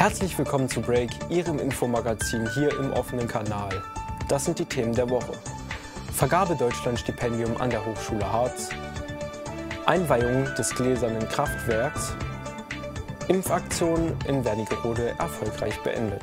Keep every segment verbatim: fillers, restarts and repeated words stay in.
Herzlich willkommen zu Break, Ihrem Infomagazin hier im offenen Kanal. Das sind die Themen der Woche. Vergabe-Deutschland-Stipendium an der Hochschule Harz, Einweihung des gläsernen Kraftwerks, Impfaktion in Wernigerode erfolgreich beendet.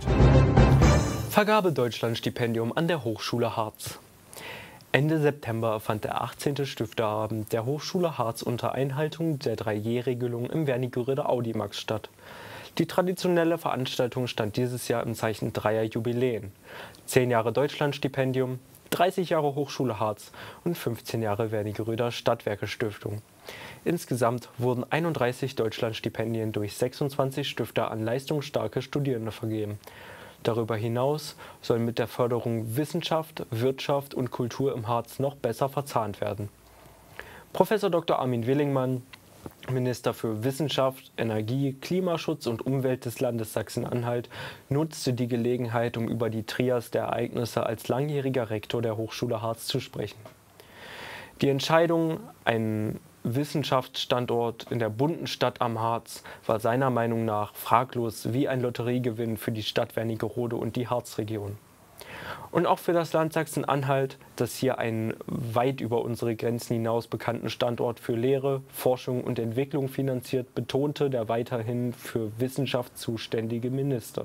Vergabe-Deutschland-Stipendium an der Hochschule Harz. Ende September fand der achtzehnte Stifterabend der Hochschule Harz unter Einhaltung der drei G-Regelung im Wernigeröder Audimax statt. Die traditionelle Veranstaltung stand dieses Jahr im Zeichen dreier Jubiläen. zehn Jahre Deutschlandstipendium, dreißig Jahre Hochschule Harz und fünfzehn Jahre Wernigeröder Stadtwerke-Stiftung. Insgesamt wurden einunddreißig Deutschlandstipendien durch sechsundzwanzig Stifter an leistungsstarke Studierende vergeben. Darüber hinaus soll mit der Förderung Wissenschaft, Wirtschaft und Kultur im Harz noch besser verzahnt werden. Professor Doktor Armin Willingmann, Minister für Wissenschaft, Energie, Klimaschutz und Umwelt des Landes Sachsen-Anhalt, nutzte die Gelegenheit, um über die Trias der Ereignisse als langjähriger Rektor der Hochschule Harz zu sprechen. Die Entscheidung, einen Wissenschaftsstandort in der bunten Stadt am Harz, war seiner Meinung nach fraglos wie ein Lotteriegewinn für die Stadt Wernigerode und die Harzregion. Und auch für das Land Sachsen-Anhalt, das hier einen weit über unsere Grenzen hinaus bekannten Standort für Lehre, Forschung und Entwicklung finanziert, betonte der weiterhin für Wissenschaft zuständige Minister.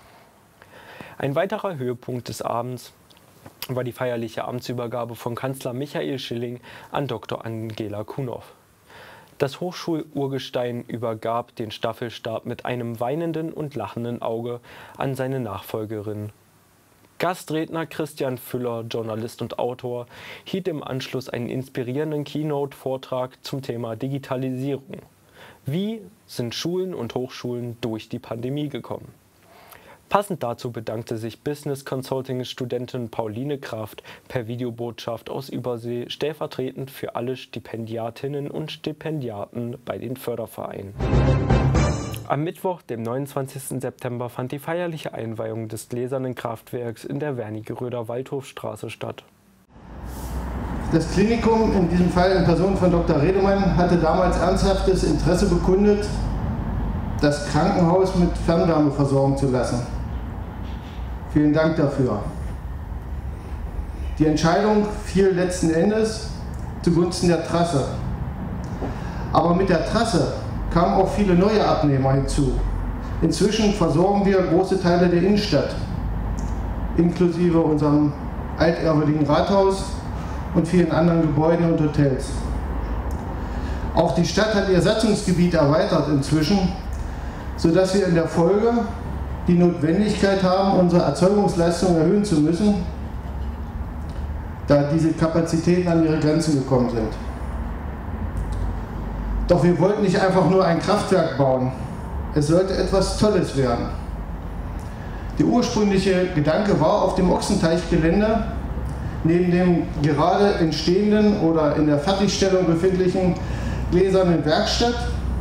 Ein weiterer Höhepunkt des Abends war die feierliche Amtsübergabe von Kanzler Michael Schilling an Doktor Angela Kunow. Das Hochschulurgestein übergab den Staffelstab mit einem weinenden und lachenden Auge an seine Nachfolgerin. Gastredner Christian Füller, Journalist und Autor, hielt im Anschluss einen inspirierenden Keynote-Vortrag zum Thema Digitalisierung. Wie sind Schulen und Hochschulen durch die Pandemie gekommen? Passend dazu bedankte sich Business Consulting-Studentin Pauline Kraft per Videobotschaft aus Übersee stellvertretend für alle Stipendiatinnen und Stipendiaten bei den Fördervereinen. Am Mittwoch, dem neunundzwanzigsten September, fand die feierliche Einweihung des gläsernen Kraftwerks in der Wernigeröder Waldhofstraße statt. Das Klinikum, in diesem Fall in Person von Doktor Redemann, hatte damals ernsthaftes Interesse bekundet, das Krankenhaus mit Fernwärme versorgen zu lassen. Vielen Dank dafür. Die Entscheidung fiel letzten Endes zugunsten der Trasse. Aber mit der Trasse kamen auch viele neue Abnehmer hinzu. Inzwischen versorgen wir große Teile der Innenstadt, inklusive unserem altehrwürdigen Rathaus und vielen anderen Gebäuden und Hotels. Auch die Stadt hat ihr Satzungsgebiet erweitert inzwischen, sodass wir in der Folge die Notwendigkeit haben, unsere Erzeugungsleistung erhöhen zu müssen, da diese Kapazitäten an ihre Grenzen gekommen sind. Doch wir wollten nicht einfach nur ein Kraftwerk bauen. Es sollte etwas Tolles werden. Der ursprüngliche Gedanke war, auf dem Ochsenteichgelände neben dem gerade entstehenden oder in der Fertigstellung befindlichen gläsernen Werkstatt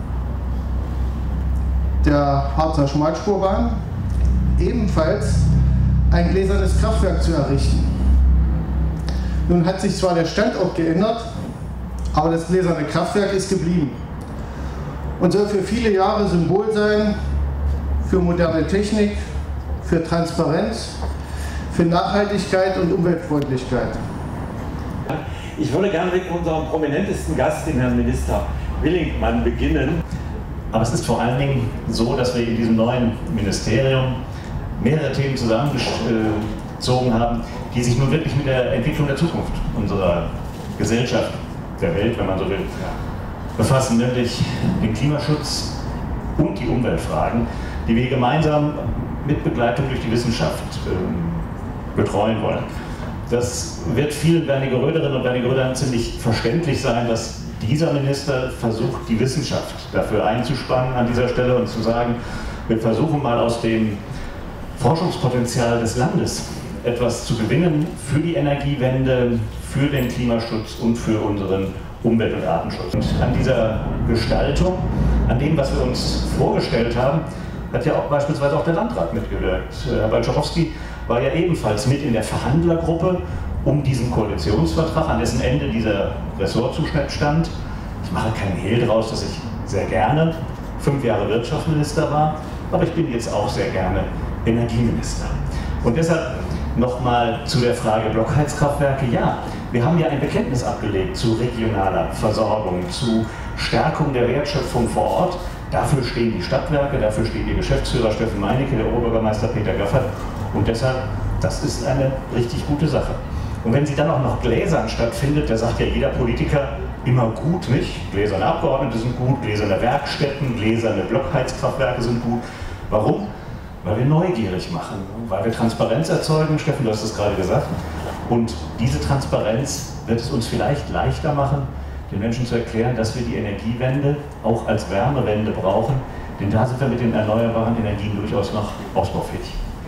der Harzer Schmalspurbahn ebenfalls ein gläsernes Kraftwerk zu errichten. Nun hat sich zwar der Standort geändert, aber das gläserne Kraftwerk ist geblieben und soll für viele Jahre Symbol sein für moderne Technik, für Transparenz, für Nachhaltigkeit und Umweltfreundlichkeit. Ich würde gerne mit unserem prominentesten Gast, dem Herrn Minister Willingmann, beginnen. Aber es ist vor allen Dingen so, dass wir in diesem neuen Ministerium mehrere Themen zusammengezogen haben, die sich nun wirklich mit der Entwicklung der Zukunft unserer Gesellschaft, der Welt, wenn man so will, befassen, nämlich den Klimaschutz und die Umweltfragen, die wir gemeinsam mit Begleitung durch die Wissenschaft äh, betreuen wollen. Das wird vielen Wernigeröderinnen und Wernigerödern ziemlich verständlich sein, dass dieser Minister versucht, die Wissenschaft dafür einzuspannen an dieser Stelle und zu sagen, wir versuchen mal aus dem Forschungspotenzial des Landes etwas zu gewinnen für die Energiewende, für den Klimaschutz und für unseren Umwelt- und Artenschutz. Und an dieser Gestaltung, an dem, was wir uns vorgestellt haben, hat ja auch beispielsweise auch der Landrat mitgewirkt. Herr Balczarowski war ja ebenfalls mit in der Verhandlergruppe um diesen Koalitionsvertrag, an dessen Ende dieser Ressortzuschnitt stand. Ich mache keinen Hehl daraus, dass ich sehr gerne fünf Jahre Wirtschaftsminister war. aber ich bin jetzt auch sehr gerne Energieminister. Und deshalb nochmal zu der Frage Blockheizkraftwerke. Ja, wir haben ja ein Bekenntnis abgelegt zu regionaler Versorgung, zu Stärkung der Wertschöpfung vor Ort. Dafür stehen die Stadtwerke, dafür steht Ihr Geschäftsführer Steffen Meinecke, der Oberbürgermeister Peter Gaffert. Und deshalb, das ist eine richtig gute Sache. Und wenn sie dann auch noch gläsern stattfindet, da sagt ja jeder Politiker immer gut, nicht? Gläserne Abgeordnete sind gut, gläserne Werkstätten, gläserne Blockheizkraftwerke sind gut. Warum? Weil wir neugierig machen, weil wir Transparenz erzeugen, Steffen, du hast es gerade gesagt. Und diese Transparenz wird es uns vielleicht leichter machen, den Menschen zu erklären, dass wir die Energiewende auch als Wärmewende brauchen, denn da sind wir mit den erneuerbaren Energien durchaus noch ausbaufähig.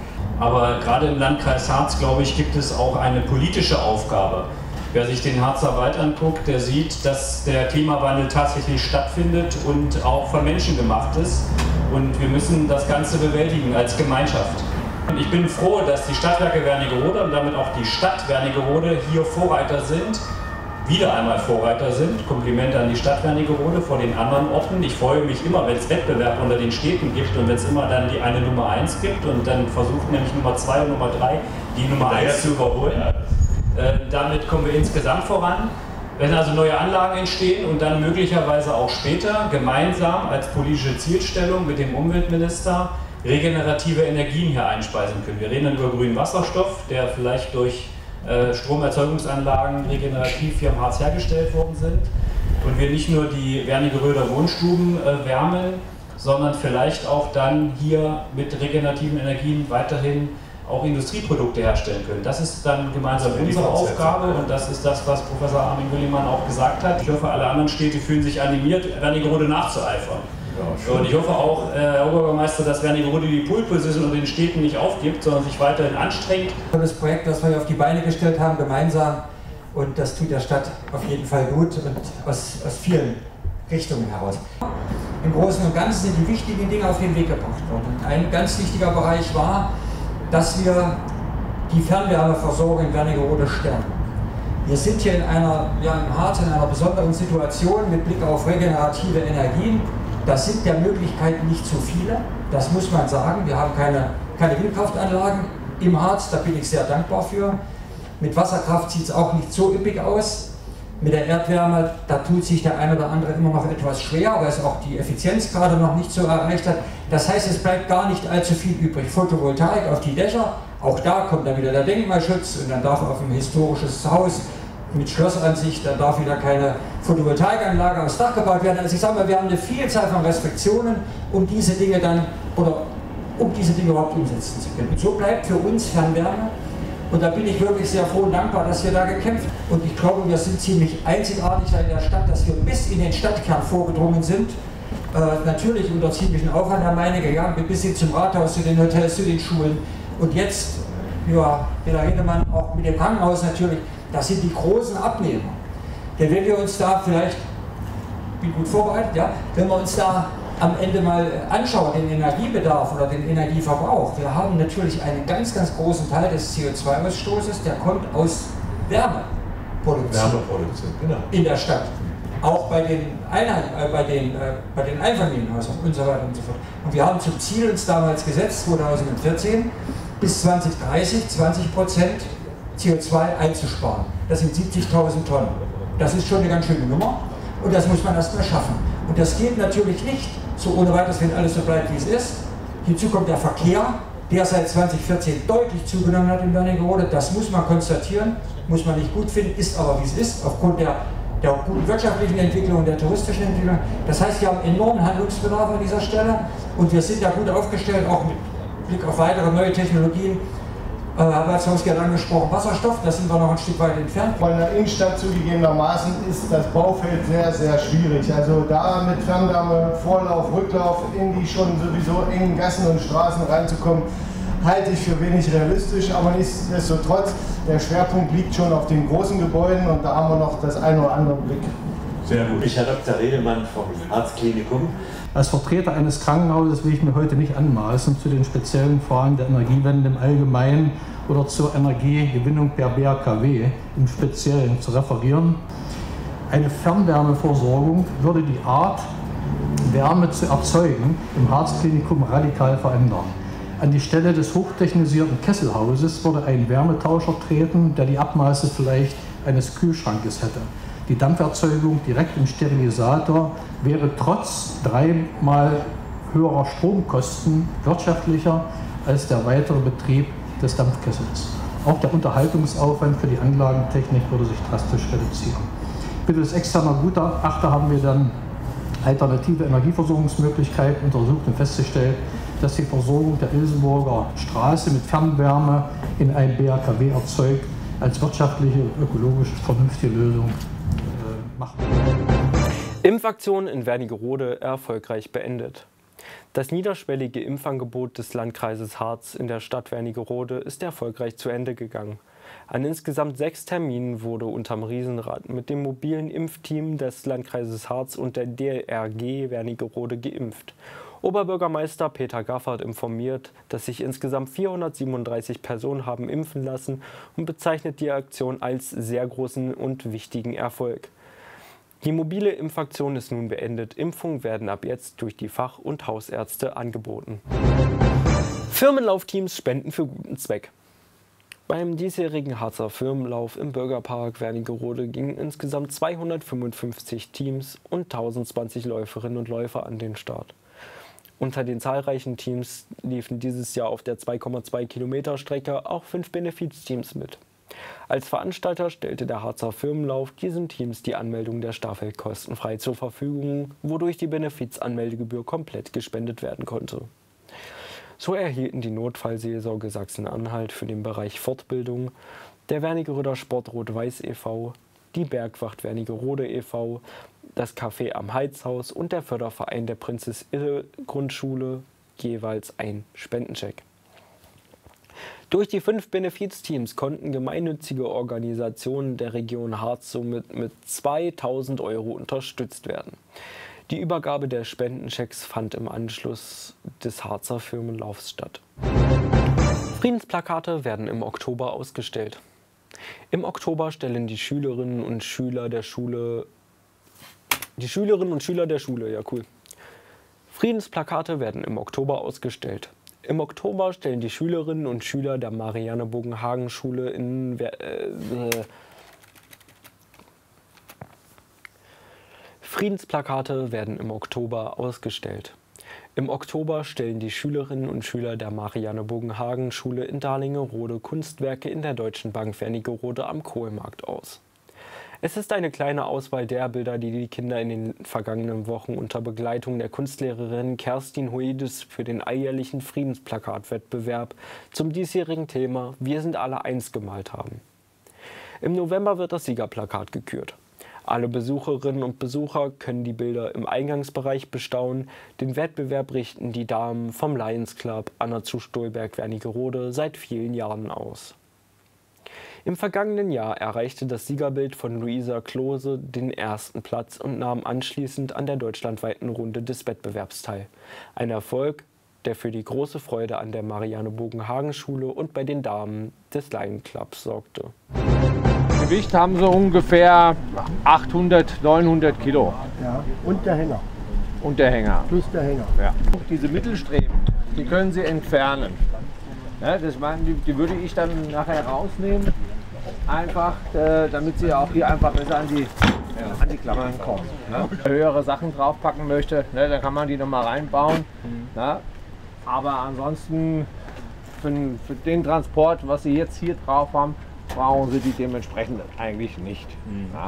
Aber gerade im Landkreis Harz, glaube ich, gibt es auch eine politische Aufgabe. Wer sich den Harzer Wald anguckt, der sieht, dass der Klimawandel tatsächlich stattfindet und auch von Menschen gemacht ist. Und wir müssen das Ganze bewältigen als Gemeinschaft. Und ich bin froh, dass die Stadtwerke Wernigerode und damit auch die Stadt Wernigerode hier Vorreiter sind, wieder einmal Vorreiter sind. Komplimente an die Stadt Wernigerode vor den anderen Orten. Ich freue mich immer, wenn es Wettbewerb unter den Städten gibt und wenn es immer dann die eine Nummer eins gibt und dann versucht nämlich Nummer zwei und Nummer drei die Nummer eins zu überholen. Äh, damit kommen wir insgesamt voran. Wenn also neue Anlagen entstehen und dann möglicherweise auch später gemeinsam als politische Zielstellung mit dem Umweltminister regenerative Energien hier einspeisen können. Wir reden dann über grünen Wasserstoff, der vielleicht durch äh, Stromerzeugungsanlagen regenerativ hier am Harz hergestellt worden sind. Und wir nicht nur die Wernigeröder Wohnstuben äh, wärmen, sondern vielleicht auch dann hier mit regenerativen Energien weiterhin auch Industrieprodukte herstellen können. Das ist dann gemeinsam unsere Aufgabe und das ist das, was Professor Armin Willimann auch gesagt hat. Ich hoffe, alle anderen Städte fühlen sich animiert, Wernigerode nachzueifern. Ja, und ich hoffe auch, äh, Herr Oberbürgermeister, dass Wernigerode die Pole Position und den Städten nicht aufgibt, sondern sich weiterhin anstrengt. Das Projekt, das wir hier auf die Beine gestellt haben, gemeinsam, und das tut der Stadt auf jeden Fall gut und aus, aus vielen Richtungen heraus. Im Großen und Ganzen sind die wichtigen Dinge auf den Weg gebracht worden. Und ein ganz wichtiger Bereich war, dass wir die Fernwärmeversorgung in Wernigerode stärken. Wir sind hier in einer, ja, im Harz in einer besonderen Situation mit Blick auf regenerative Energien. Das sind der Möglichkeiten nicht zu viele, das muss man sagen. Wir haben keine, keine Windkraftanlagen im Harz, da bin ich sehr dankbar für. Mit Wasserkraft sieht es auch nicht so üppig aus. Mit der Erdwärme, da tut sich der eine oder andere immer noch etwas schwer, weil es auch die Effizienz gerade noch nicht so erreicht hat. Das heißt, es bleibt gar nicht allzu viel übrig. Photovoltaik auf die Dächer, auch da kommt dann wieder der Denkmalschutz und dann darf auf ein historisches Haus mit Schlossansicht, dann darf wieder keine Photovoltaikanlage aufs Dach gebaut werden. Also ich sage mal, wir haben eine Vielzahl von Restriktionen, um diese Dinge dann, oder um diese Dinge überhaupt umsetzen zu können. Und so bleibt für uns Fernwärme. Und da bin ich wirklich sehr froh und dankbar, dass wir da gekämpft haben. Und ich glaube, wir sind ziemlich einzigartig in der Stadt, dass wir bis in den Stadtkern vorgedrungen sind. Äh, natürlich unter ziemlichen Aufwand, Herr Meinecke, ja, bis hin zum Rathaus, zu den Hotels, zu den Schulen. Und jetzt, ja, Peter Hedemann, auch mit dem Krankenhaus natürlich, das sind die großen Abnehmer. Denn wenn wir uns da vielleicht, ich bin gut vorbereitet, ja, wenn wir uns da am Ende mal anschauen, den Energiebedarf oder den Energieverbrauch, wir haben natürlich einen ganz, ganz großen Teil des C O zwei Ausstoßes, der kommt aus Wärmeproduktion, Wärmeproduktion genau. in der Stadt. Auch bei den, Einheiten, äh, bei den, äh, bei den Einfamilienhäusern und so weiter und so fort. Und wir haben zum Ziel uns damals gesetzt, zweitausendvierzehn, bis zwanzig dreißig zwanzig Prozent C O zwei einzusparen. Das sind siebzigtausend Tonnen. Das ist schon eine ganz schöne Nummer und das muss man erst mal schaffen. Und das geht natürlich nicht so ohne weiteres, wenn alles so bleibt, wie es ist. Hinzu kommt der Verkehr, der seit zweitausendvierzehn deutlich zugenommen hat in Wernigerode. Das muss man konstatieren, muss man nicht gut finden, ist aber wie es ist, aufgrund der, der guten wirtschaftlichen Entwicklung und der touristischen Entwicklung. Das heißt, wir haben enormen Handlungsbedarf an dieser Stelle und wir sind ja gut aufgestellt, auch mit Blick auf weitere neue Technologien. Herr Watzowski hat angesprochen, Wasserstoff, da sind wir noch ein Stück weit entfernt. Bei einer Innenstadt zugegebenermaßen ist das Baufeld sehr, sehr schwierig. Also da mit Fernwärme, Vorlauf, Rücklauf in die schon sowieso engen Gassen und Straßen reinzukommen, halte ich für wenig realistisch. Aber nichtsdestotrotz, der Schwerpunkt liegt schon auf den großen Gebäuden und da haben wir noch das eine oder andere Blick. Sehr gut. Ich, Herr Doktor Redemann vom Harzklinikum. Als Vertreter eines Krankenhauses will ich mir heute nicht anmaßen, zu den speziellen Fragen der Energiewende im Allgemeinen oder zur Energiegewinnung per B R K W im Speziellen zu referieren. Eine Fernwärmeversorgung würde die Art Wärme zu erzeugen, im Harzklinikum radikal verändern. An die Stelle des hochtechnisierten Kesselhauses würde ein Wärmetauscher treten, der die Abmaße vielleicht eines Kühlschrankes hätte. Die Dampferzeugung direkt im Sterilisator wäre trotz dreimal höherer Stromkosten wirtschaftlicher als der weitere Betrieb des Dampfkessels. Auch der Unterhaltungsaufwand für die Anlagentechnik würde sich drastisch reduzieren. Mittels externer Gutachter haben wir dann alternative Energieversorgungsmöglichkeiten untersucht und festgestellt, dass die Versorgung der Ilsenburger Straße mit Fernwärme in ein B R K W erzeugt, als wirtschaftliche und ökologisch vernünftige Lösung äh, macht. Impfaktion in Wernigerode erfolgreich beendet. Das niederschwellige Impfangebot des Landkreises Harz in der Stadt Wernigerode ist erfolgreich zu Ende gegangen. An insgesamt sechs Terminen wurde unterm Riesenrad mit dem mobilen Impfteam des Landkreises Harz und der D R G Wernigerode geimpft. Oberbürgermeister Peter Gaffert informiert, dass sich insgesamt vierhundertsiebenunddreißig Personen haben impfen lassen und bezeichnet die Aktion als sehr großen und wichtigen Erfolg. Die mobile Impfaktion ist nun beendet. Impfungen werden ab jetzt durch die Fach- und Hausärzte angeboten. Firmenlaufteams spenden für guten Zweck. Beim diesjährigen Harzer Firmenlauf im Bürgerpark Wernigerode gingen insgesamt zweihundertfünfundfünfzig Teams und tausendzwanzig Läuferinnen und Läufer an den Start. Unter den zahlreichen Teams liefen dieses Jahr auf der zwei Komma zwei Kilometer Strecke auch fünf Benefizteams mit. Als Veranstalter stellte der Harzer Firmenlauf diesen Teams die Anmeldung der Staffel kostenfrei zur Verfügung, wodurch die Benefizanmeldegebühr komplett gespendet werden konnte. So erhielten die Notfallseelsorge Sachsen-Anhalt für den Bereich Fortbildung, der Wernigeröder Sport Rot-Weiß e V, die Bergwacht Wernigerode e V, das Café am Heizhaus und der Förderverein der Prinzess-Ille-Grundschule jeweils ein Spendencheck. Durch die fünf Benefizteams konnten gemeinnützige Organisationen der Region Harz somit mit zweitausend Euro unterstützt werden. Die Übergabe der Spendenchecks fand im Anschluss des Harzer Firmenlaufs statt. Friedensplakate werden im Oktober ausgestellt. Im Oktober stellen die Schülerinnen und Schüler der Schule die Schülerinnen und Schüler der Schule, ja cool. Friedensplakate werden im Oktober ausgestellt. Im Oktober stellen die Schülerinnen und Schüler der Marianne-Bogenhagen-Schule in äh, Friedensplakate werden im Oktober ausgestellt. Im Oktober stellen die Schülerinnen und Schüler der Marianne-Bogenhagen-Schule in Dahlingerode Kunstwerke in der Deutschen Bank Wernigerode am Kohlmarkt aus. Es ist eine kleine Auswahl der Bilder, die die Kinder in den vergangenen Wochen unter Begleitung der Kunstlehrerin Kerstin Hoedes für den alljährlichen Friedensplakatwettbewerb zum diesjährigen Thema Wir sind alle eins gemalt haben. Im November wird das Siegerplakat gekürt. Alle Besucherinnen und Besucher können die Bilder im Eingangsbereich bestaunen. Den Wettbewerb richten die Damen vom Lions Club Anna zu Stolberg Wernigerode seit vielen Jahren aus. Im vergangenen Jahr erreichte das Siegerbild von Luisa Klose den ersten Platz und nahm anschließend an der deutschlandweiten Runde des Wettbewerbs teil. Ein Erfolg, der für die große Freude an der Marianne-Bogenhagen-Schule und bei den Damen des Lion Clubs sorgte. Gewicht haben sie ungefähr achthundert, neunhundert Kilo. Ja, und der Hänger. Und der Hänger. Plus der Hänger. Ja. Diese Mittelstreben, die können Sie entfernen. Ja, das meinen, die, die würde ich dann nachher rausnehmen, einfach, äh, damit Sie auch hier einfach besser an die, ja, an die Klammern kommen. Ne? Wenn man höhere Sachen draufpacken möchte, ne, dann kann man die nochmal reinbauen. Mhm. Ne? Aber ansonsten für, für den Transport, was Sie jetzt hier drauf haben, brauchen Sie die dementsprechend eigentlich nicht. Mhm. Ja.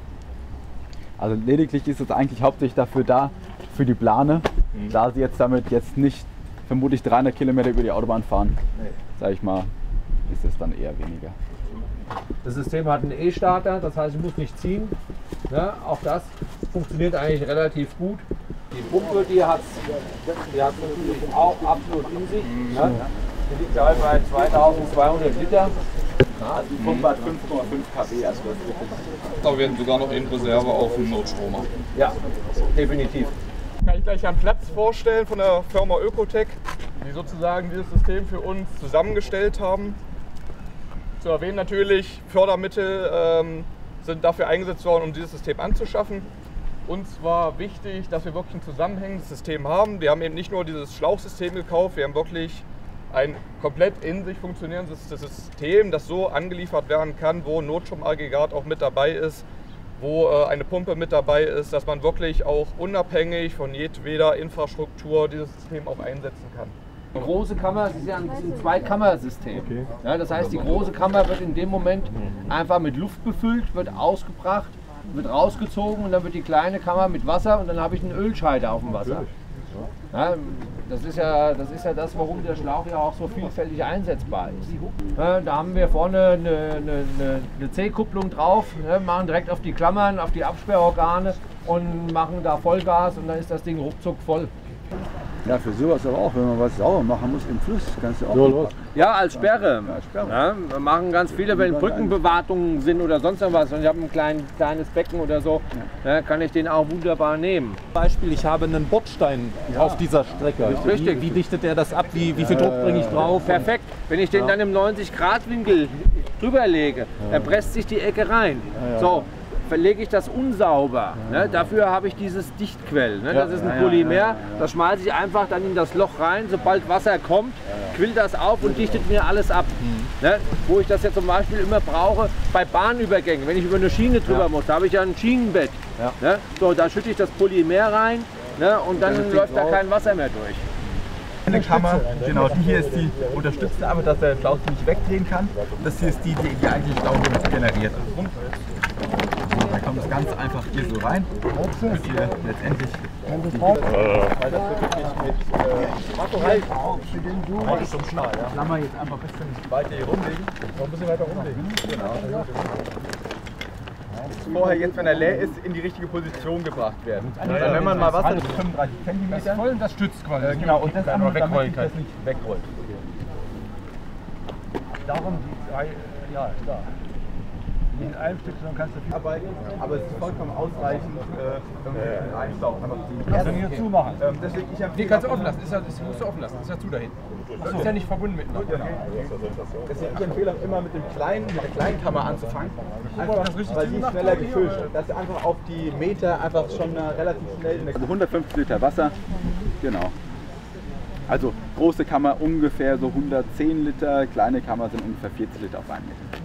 Also lediglich ist es eigentlich hauptsächlich dafür da, für die Plane, mhm. da Sie jetzt damit jetzt nicht vermutlich dreihundert Kilometer über die Autobahn fahren, nee. Sag ich mal, ist es dann eher weniger. Das System hat einen E-Starter, das heißt, ich muss nicht ziehen. Ne? Auch das funktioniert eigentlich relativ gut. Die Pumpe, die hat die hat natürlich auch absolut in sich. Mhm. Ne? Die liegt halt bei zweitausendzweihundert Liter. Ja, die Pumpe hat fünf Komma fünf Kilowatt, also das wirklich. Da werden sogar noch in Reserve auf dem Notstromer. Ja, definitiv. Kann ich gleich einen Platz vorstellen von der Firma Ökotech, die sozusagen dieses System für uns zusammengestellt haben. Zu erwähnen natürlich, Fördermittel ähm, sind dafür eingesetzt worden, um dieses System anzuschaffen. uns war wichtig, dass wir wirklich ein zusammenhängendes System haben. Wir haben eben nicht nur dieses Schlauchsystem gekauft, wir haben wirklich ein komplett in sich funktionierendes System, das so angeliefert werden kann, wo ein Notstromaggregat auch mit dabei ist, wo äh, eine Pumpe mit dabei ist, dass man wirklich auch unabhängig von jedweder Infrastruktur dieses System auch einsetzen kann. Die große Kammer ist ja ein, ein Zweikammersystem. Okay. Ja, das heißt, die große Kammer wird in dem Moment einfach mit Luft befüllt, wird ausgebracht, wird rausgezogen und dann wird die kleine Kammer mit Wasser und dann habe ich einen Ölscheider auf dem Wasser. Ja, das, ist ja, das ist ja das, warum der Schlauch ja auch so vielfältig einsetzbar ist. Ja, da haben wir vorne eine, eine, eine C-Kupplung drauf, ja, machen direkt auf die Klammern, auf die Absperrorgane und machen da Vollgas und dann ist das Ding ruckzuck voll. Ja, für sowas aber auch, wenn man was sauber machen muss im Fluss, kannst du auch. So, los. Ja, als Sperre. Ja, Sperre. Ja, wir machen ganz viele, wenn Brückenbewartungen sind oder sonst was und ich habe ein klein, kleines Becken oder so, ja. Ja, kann ich den auch wunderbar nehmen. Beispiel, ich habe einen Bordstein ja. auf dieser Strecke. Richtig. Wie, wie dichtet der das ab? Wie, wie viel Druck bringe ich drauf? Perfekt. Wenn ich den ja. dann im neunzig Grad Winkel drüber lege, ja. dann presst sich die Ecke rein. Ja, ja. So. Verlege ich das unsauber. Ne? Dafür habe ich dieses Dichtquell. Ne? Das ist ein Polymer, das schmeiße ich einfach dann in das Loch rein. Sobald Wasser kommt, quillt das auf und dichtet mir alles ab. Mhm. Ne? Wo ich das jetzt zum Beispiel immer brauche bei Bahnübergängen, wenn ich über eine Schiene drüber ja. muss, da habe ich ja ein Schienenbett. Ja. Ne? So, da schütte ich das Polymer rein, ne? Und dann und läuft da kein Wasser mehr durch. Eine Kammer, genau, die hier ist die unterstützte, aber dass der Schlauch nicht wegdrehen kann. Das hier ist die, die, die eigentlich Schlauch generiert. Da kommt das ganz einfach hier so rein. Wird hier letztendlich die Klammer jetzt einfach ein bisschen weiter hier rumlegen. Noch ein bisschen weiter rumlegen. Genau. Vorher jetzt, wenn er leer ist, in die richtige Position gebracht werden. Dann, wenn man mal Wasser mit fünfunddreißig Zentimeter. Das voll und das stützt quasi. Äh, genau, und das andere, damit sich das nicht wegrollt. Darum die drei, ja, da. In einem Stück kannst du viel arbeiten, aber es ist vollkommen ausreichend, äh, einen Einschlauch einfach zu Kannst du nicht dazu machen? Ähm, deswegen, ich nee, kannst du offen lassen. Ist ja, das musst du offen lassen. Das ist ja zu da hinten. Das so. Ist ja nicht verbunden miteinander. Genau. Deswegen, ich empfehle auch immer mit dem kleinen, mit der kleinen Kammer anzufangen. Einfach, weil die schneller gefüllt wird. Dass du einfach auf die Meter einfach schon relativ schnell... Also hundertfünfzig Liter Wasser, genau. Also große Kammer ungefähr so hundertzehn Liter, kleine Kammer sind ungefähr vierzig Liter auf einen Meter.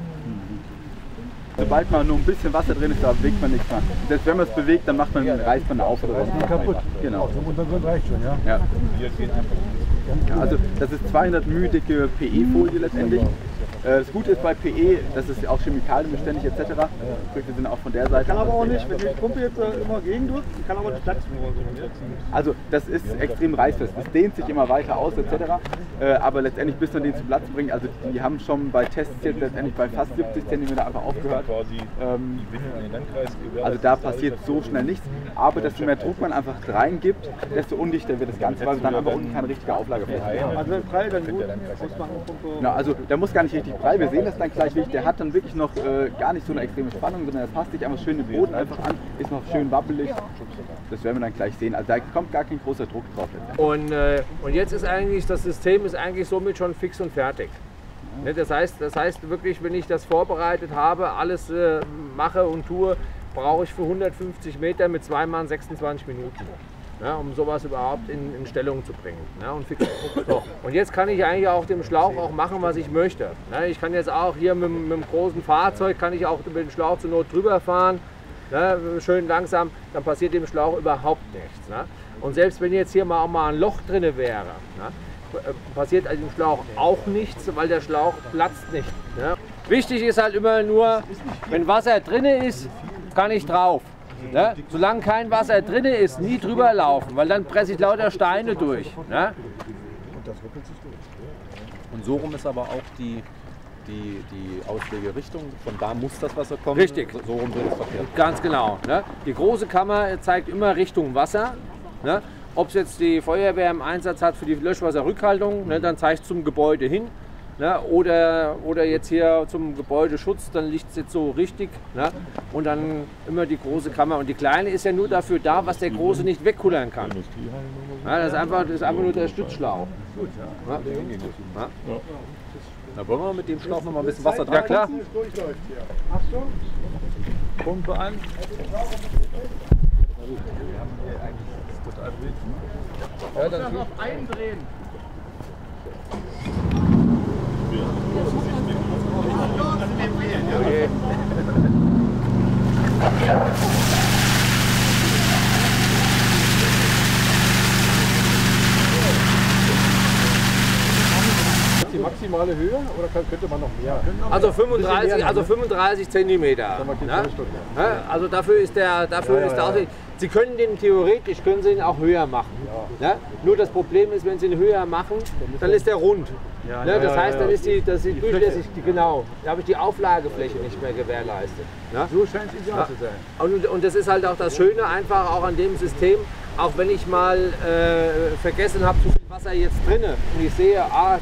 Sobald mal nur ein bisschen Wasser drin ist, da bewegt man nichts mehr. Selbst wenn man es bewegt, dann macht man, reißt man auf oder was. Kaputt. Genau. Zum Untergrund reicht schon, ja. Ja. Ja, also das ist zweihundert Müh dicke P E-Folie letztendlich. Das Gute ist bei P E, das ist auch chemikalienbeständig et cetera. Früchte sind auch von der Seite. Kann aber auch nicht, wenn die Pumpe jetzt immer gegendrückt, kann aber nicht platzen. Also das ist extrem reißfest, das dehnt sich immer weiter aus et cetera. Aber letztendlich bis man den zum Platzen bringt, also die haben schon bei Tests jetzt letztendlich bei fast siebzig Zentimeter einfach aufgehört. Ähm, also da passiert so schnell nichts. Aber desto mehr Druck man einfach reingibt, desto undichter wird das Ganze, weil dann aber unten keine richtige Auflagefläche haben. Also wenn frei, dann gut ausmachen. Ja, also der muss gar nicht richtig brei. Wir sehen das dann gleich, wie der hat dann wirklich noch äh, gar nicht so eine extreme Spannung, sondern er passt sich einfach schön den Boden einfach an, ist noch schön wabbelig. Das werden wir dann gleich sehen. Also da kommt gar kein großer Druck drauf. Und, äh, und jetzt ist eigentlich das System ist eigentlich somit schon fix und fertig. Ja. Das heißt, das heißt wirklich, wenn ich das vorbereitet habe, alles äh, mache und tue, brauche ich für hundertfünfzig Meter mit zwei Mal sechsundzwanzig Minuten. Ja, um sowas überhaupt in, in Stellung zu bringen. Ja, und, fix, so. Und jetzt kann ich eigentlich auch dem Schlauch auch machen, was ich möchte. Ja, ich kann jetzt auch hier mit, mit einem großen Fahrzeug, kann ich auch über den Schlauch zur Not drüber fahren, ja, schön langsam, dann passiert dem Schlauch überhaupt nichts. Ja. Und selbst wenn jetzt hier mal, auch mal ein Loch drin wäre, ja, passiert dem Schlauch auch nichts, weil der Schlauch platzt nicht. Ja. Wichtig ist halt immer nur, wenn Wasser drin ist, kann ich drauf. Ne? Solange kein Wasser drin ist, nie drüber laufen, weil dann presse ich lauter Steine durch. Ne? Und so rum ist aber auch die, die, die Auslegerichtung, von da muss das Wasser kommen. Richtig. So rum wird es verkehrt. Ganz genau. Ne? Die große Kammer zeigt immer Richtung Wasser. Ne? Ob es jetzt die Feuerwehr im Einsatz hat für die Löschwasserrückhaltung, ne, dann zeigt es zum Gebäude hin. Ne, oder, oder jetzt hier zum Gebäudeschutz, dann liegt es jetzt so richtig. Ne, und dann immer die große Kammer. Und die kleine ist ja nur dafür da, was der große nicht wegkullern kann. Ja, das, ist einfach, das ist einfach nur der Stützschlauch. Ja. Ja. Da wollen wir mit dem Schlauch noch mal ein bisschen Wasser dran. Ja klar. Pumpe an. Wir haben hier eigentlich das ist total wild. Ja, dann noch eindrehen. Okay. Die maximale Höhe oder kann, könnte man noch mehr? Also fünfunddreißig, also fünfunddreißig Zentimeter. Ne? Also dafür ist der, dafür ja, ist der ja, ja. Sie können den theoretisch können Sie ihn auch höher machen. Ja. Ne? Nur das Problem ist, wenn Sie ihn höher machen, dann ist der rund. Ja, ne? ja, Das ja, heißt, ja. dann ist die, das ist die Die durchlässig, die, genau, da habe ich die Auflagefläche nicht mehr gewährleistet. Ne? So scheint es ideal zu sein. Und, und das ist halt auch das Schöne einfach auch an dem System, auch wenn ich mal äh, vergessen habe, zu viel Wasser jetzt drinne und ich sehe, ah,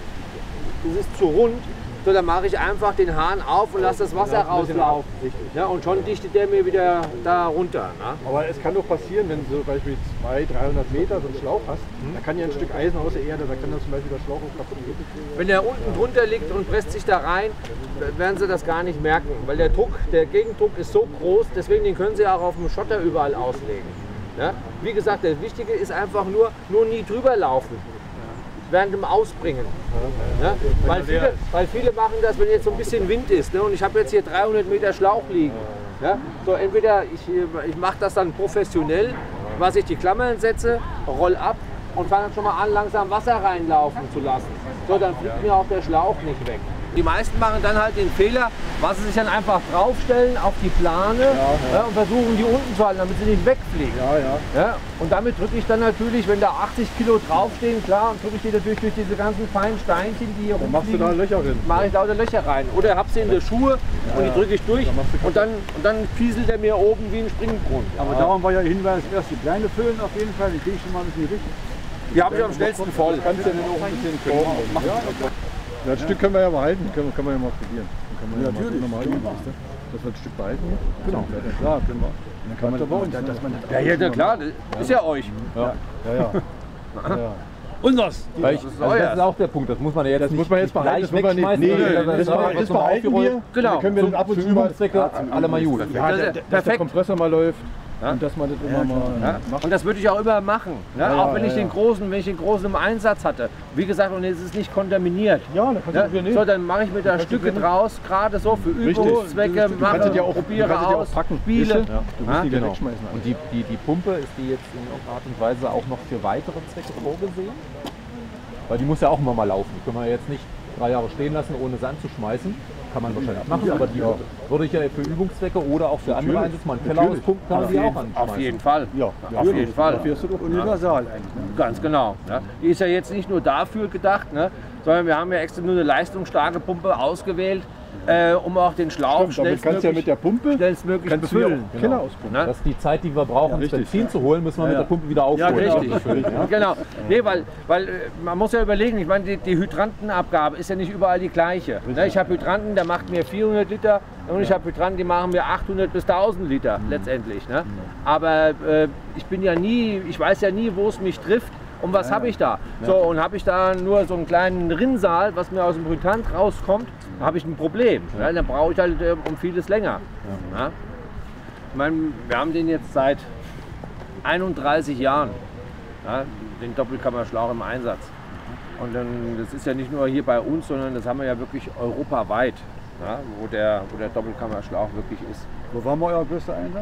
das ist zu rund, so, dann mache ich einfach den Hahn auf und lasse das Wasser rauslaufen. Ja, und schon dichtet der mir wieder da runter. Ne? Aber es kann doch passieren, wenn du zum Beispiel zweihundert, dreihundert Meter so einen Schlauch hast, Mhm. da kann ja ein Stück Eisen aus der Erde, da kann dann zum Beispiel der Schlauch auch kaputt gehen. Wenn der unten drunter liegt und presst sich da rein, werden Sie das gar nicht merken, weil der Druck, der Gegendruck ist so groß, deswegen den können Sie auch auf dem Schotter überall auslegen. Ja? Wie gesagt, das Wichtige ist einfach nur, nur nie drüber laufen. Während dem Ausbringen. Ja? Weil, viele, weil viele machen das, wenn jetzt so ein bisschen Wind ist. Ne? Und ich habe jetzt hier dreihundert Meter Schlauch liegen. Ja? So, entweder ich, ich mache das dann professionell, was ich die Klammern setze, roll ab und fange dann schon mal an, langsam Wasser reinlaufen zu lassen. So, dann fliegt mir auch der Schlauch nicht weg. Die meisten machen dann halt den Fehler, was sie sich dann einfach draufstellen auf die Plane ja, ja. Ja, und versuchen die unten zu halten, damit sie nicht wegfliegen. Ja, ja. Ja, und damit drücke ich dann natürlich, wenn da achtzig Kilo draufstehen, klar, und drücke ich die natürlich durch diese ganzen feinen Steinchen, die hier rumfliegen. Machst du da Löcher rein? Mache ich lauter Löcher rein. Oder hab sie in der Schuhe ja, und die drücke ich durch und dann, und dann pieselt er mir oben wie ein Springbrunnen. Aber ja. darum war ja Hinweis, erst die kleine füllen auf jeden Fall, die kriege ich schon mal ein bisschen richtig. Die habe ich am schnellsten voll. Kannst du ja dann auch ein bisschen können. Machen. Ja, ja, das Stück können wir ja behalten, können, können wir ja mal probieren. Dann kann man ja, ja natürlich. Mal üben, dass wir ein Stück behalten. Genau, ja, klar, können wir. Dann kann man, man dann, dass man das ja, ja, klar, das ist ja euch. Ja, ja. ja. ja. ja. Unseres. Weil ich, also das ist auch der Punkt, das muss man ja jetzt das nicht muss man jetzt behalten, gleich wegschmeißen. Nee, nee, das, das, das behalten wir. Genau. Dann können wir den ab und zu mal alle mal gut. Ja, der, dass der Kompressor mal läuft. Ja? Und dass man das immer mal ja? macht. Und das würde ich auch immer machen. Ja? Ja, auch wenn ich ja, den großen, wenn ich den großen im Einsatz hatte. Wie gesagt, und es ist nicht kontaminiert. Ja, dann kannst du ja? So, dann mache ich mir da Stücke draus, gerade so für Übungszwecke, mache ja auch, probiere aus, packen. Spiele. Ja, du musst die genau. wegschmeißen. Und die, die, die Pumpe, ist die jetzt in irgendeiner Art und Weise auch noch für weitere Zwecke vorgesehen? Weil die muss ja auch immer mal laufen. Die können wir jetzt nicht drei Jahre stehen lassen, ohne Sand zu schmeißen. Kann man wahrscheinlich machen, aber die ja. würde ich ja für Übungszwecke oder auch für natürlich. andere einsetzen. Mal einen Keller auspumpen, kann man die auch anschmeißen. Auf jeden Fall. Ja, ja auf jeden Fall. Dafür ist doch universal ja. eigentlich. Ne? Ganz genau. Ja. Die ist ja jetzt nicht nur dafür gedacht, ne, sondern wir haben ja extra nur eine leistungsstarke Pumpe ausgewählt, äh, um auch den Schlauch schnellstmöglich ja mit der Pumpe schnellstmöglich befüllen. Genau. Keller auspumpen. Das ist die Zeit, die wir brauchen, um ja, Benzin ja. zu holen, müssen wir ja. mit der Pumpe wieder aufholen. Ja, richtig. Ja. Genau. Nee, weil, weil man muss ja überlegen, ich meine, die, die Hydrantenabgabe ist ja nicht überall die gleiche. Ne, ich habe Hydranten, der macht mir vierhundert Liter und ich habe Hydranten, die machen mir achthundert bis tausend Liter mhm. letztendlich. Ne? Aber äh, ich bin ja nie, ich weiß ja nie, wo es mich trifft. Und was ja, habe ich da? Ja. So, und habe ich da nur so einen kleinen Rinnsal, was mir aus dem Hydrant rauskommt, habe ich ein Problem. Ja. Ja, dann brauche ich halt äh, um vieles länger. Ja. Ja. Ich meine, wir haben den jetzt seit einunddreißig Jahren, ja, den Doppelkammerschlauch im Einsatz. Und dann, das ist ja nicht nur hier bei uns, sondern das haben wir ja wirklich europaweit, ja, wo, der, wo der Doppelkammerschlauch wirklich ist. Wo war mal euer größter Einsatz?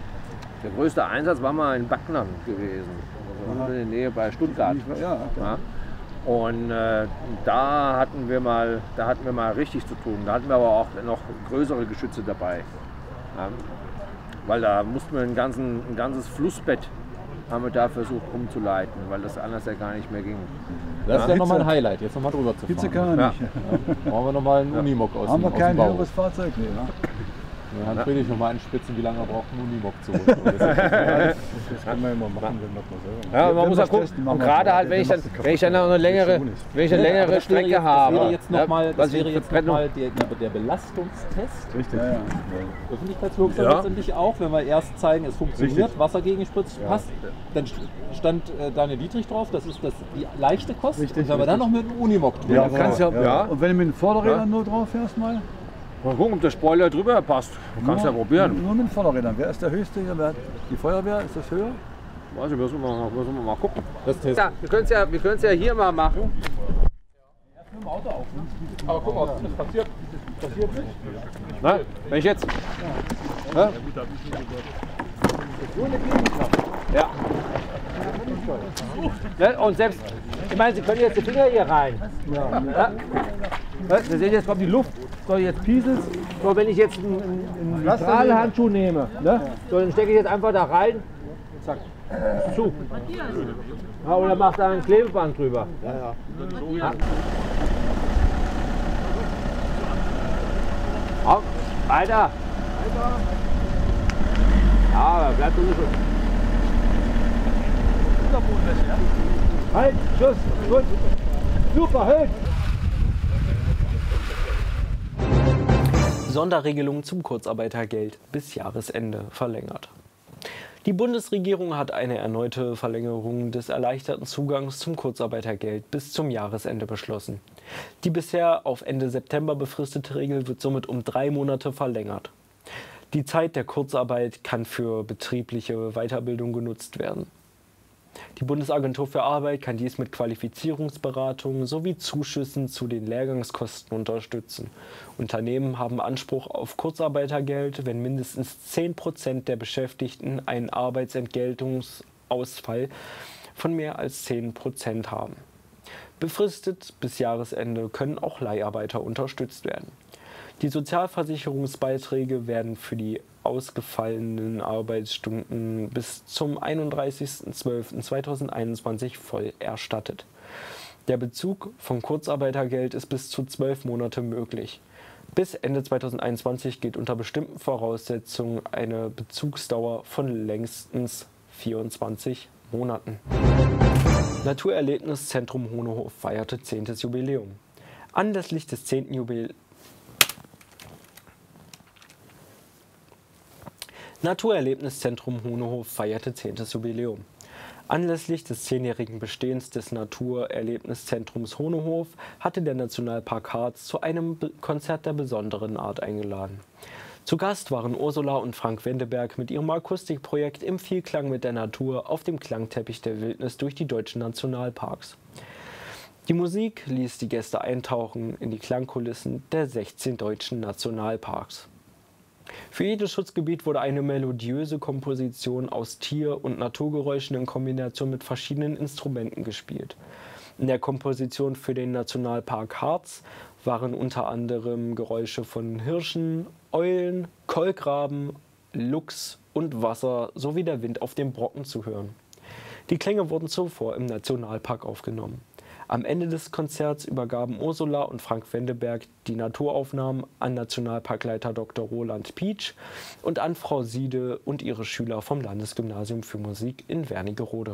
Der größte Einsatz war mal in Backnern gewesen. In der Nähe bei Stuttgart. Ja, ja. Und äh, da hatten wir mal, da hatten wir mal richtig zu tun. Da hatten wir aber auch noch größere Geschütze dabei, ja. Weil da mussten wir ein, ganzen, ein ganzes Flussbett haben wir da versucht umzuleiten, weil das anders ja gar nicht mehr ging. Das ist ja, ja nochmal ein Highlight, jetzt nochmal drüber zu fahren. Hitze kann ja. nicht. Ja. Brauchen wir nochmal einen Unimog aus Haben dem wir kein Bau. höheres Fahrzeug? Nee, ja. Wir haben Friedrich noch mal einspitzen, wie lange er braucht, einen Unimog zu holen. Das, das kann man ja mal machen, wenn man das selber. Ja, man muss ja gucken. Und gerade halt, wenn ich dann, wenn ich dann noch eine längere, wenn ich eine längere Strecke jetzt, habe. Das wäre jetzt nochmal noch der, der Belastungstest. Richtig. Ja, ja. Öffentlichkeitswirksam ja. letztendlich auch, wenn wir erst zeigen, es funktioniert, Richtig. Wasser gegengespritzt, ja. passt. Dann stand äh, Daniel Dietrich drauf, das ist das, die leichte Kost. Richtig, und wenn wir dann noch mit einem Unimog tun. Ja, ja, ja. ja. Und wenn du mit den Vorderrädern ja. nur drauf fährst mal? Mal gucken, ob der Spoiler drüber passt. Du kannst ja probieren. Nur mit den Vorderrädern. Wer ist der Höchste hier? Wer, die Feuerwehr, ist das höher? Weiß ich, müssen wir mal, müssen wir mal gucken. Das ja, wir können es ja, wir können's ja hier mal machen. Erst mit dem Auto auf. Aber guck mal, das passiert, passiert nicht. Na, wenn ich jetzt. Ja. Ja. Ja. Und selbst, ich meine, Sie können jetzt die Finger hier rein. Ja. Ja. Sie sehen, jetzt kommt die Luft. So, jetzt pieselt es. So, wenn ich jetzt einen, einen Strahlhandschuh nehme, ne? So, dann stecke ich jetzt einfach da rein. Zack. Zu. Ja, oder macht da ein Klebeband drüber. Ja, ja. Ja. Auf, weiter. Ja, aber bleibt so nicht. Halt, Schuss, gut. Super, halt. Sonderregelung zum Kurzarbeitergeld bis Jahresende verlängert. Die Bundesregierung hat eine erneute Verlängerung des erleichterten Zugangs zum Kurzarbeitergeld bis zum Jahresende beschlossen. Die bisher auf Ende September befristete Regel wird somit um drei Monate verlängert. Die Zeit der Kurzarbeit kann für betriebliche Weiterbildung genutzt werden. Die Bundesagentur für Arbeit kann dies mit Qualifizierungsberatungen sowie Zuschüssen zu den Lehrgangskosten unterstützen. Unternehmen haben Anspruch auf Kurzarbeitergeld, wenn mindestens zehn Prozent der Beschäftigten einen Arbeitsentgeltungsausfall von mehr als zehn Prozent haben. Befristet bis Jahresende können auch Leiharbeiter unterstützt werden. Die Sozialversicherungsbeiträge werden für die ausgefallenen Arbeitsstunden bis zum einunddreißigsten zwölften zweitausendeinundzwanzig voll erstattet. Der Bezug von Kurzarbeitergeld ist bis zu zwölf Monate möglich. Bis Ende zweitausendeinundzwanzig gilt unter bestimmten Voraussetzungen eine Bezugsdauer von längstens vierundzwanzig Monaten. Naturerlebniszentrum Hohnehof feierte zehntes Jubiläum. Anlässlich des zehnten Jubiläums Naturerlebniszentrum Hohnehof feierte zehntes Jubiläum. Anlässlich des zehnjährigen Bestehens des Naturerlebniszentrums Hohnehof hatte der Nationalpark Harz zu einem Konzert der besonderen Art eingeladen. Zu Gast waren Ursula und Frank Wendeberg mit ihrem Akustikprojekt im Vielklang mit der Natur auf dem Klangteppich der Wildnis durch die deutschen Nationalparks. Die Musik ließ die Gäste eintauchen in die Klangkulissen der sechzehn deutschen Nationalparks. Für jedes Schutzgebiet wurde eine melodiöse Komposition aus Tier- und Naturgeräuschen in Kombination mit verschiedenen Instrumenten gespielt. In der Komposition für den Nationalpark Harz waren unter anderem Geräusche von Hirschen, Eulen, Kolkraben, Luchs und Wasser sowie der Wind auf dem Brocken zu hören. Die Klänge wurden zuvor im Nationalpark aufgenommen. Am Ende des Konzerts übergaben Ursula und Frank Wendeberg die Naturaufnahmen an Nationalparkleiter Doktor Roland Pietsch und an Frau Siede und ihre Schüler vom Landesgymnasium für Musik in Wernigerode.